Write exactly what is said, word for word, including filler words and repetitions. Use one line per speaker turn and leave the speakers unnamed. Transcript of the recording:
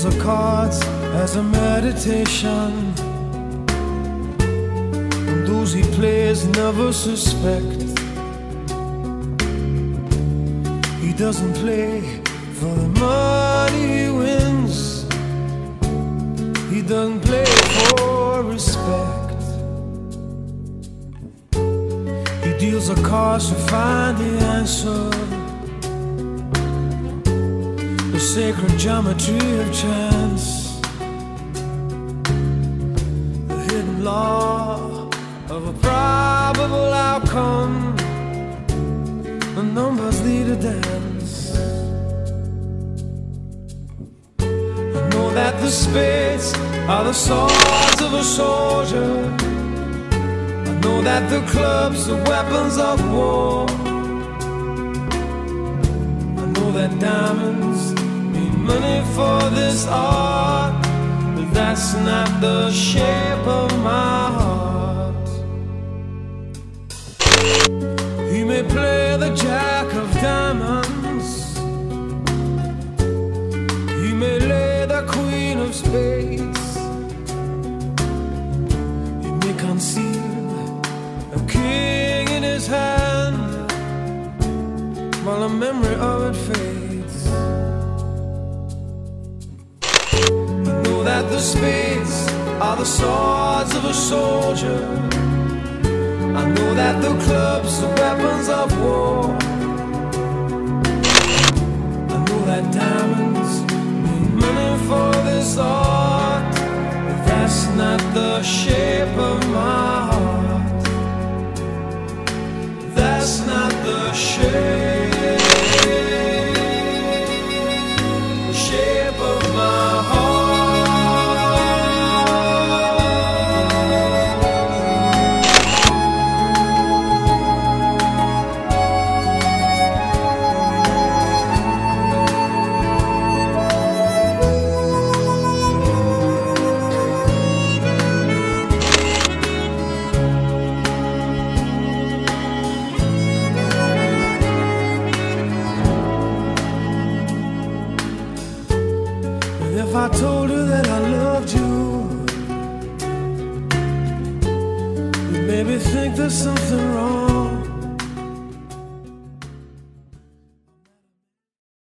deals the cards as a meditation, and those he plays never suspect. He doesn't play for the money he wins, he doesn't play for respect. He deals the cards to find the answer, the sacred geometry of chance, the hidden law of a probable outcome. The numbers lead a dance. I know that the spades are the swords of a soldier. I know that the clubs are weapons of war. I know that diamonds mean money for this art, but that's not the shape of my heart. He may play the jack of diamonds, he may lay the queen of spades, he may conceal a king in his hand while the memory of it fades. I know that the spades are the swords of a soldier. I know that the clubs are weapons of war. I know that diamonds mean money for this art, but that's not the shape of my heart. That's not the shape, the shape of my heart. If I told her that I loved you, you'd maybe think there's something wrong.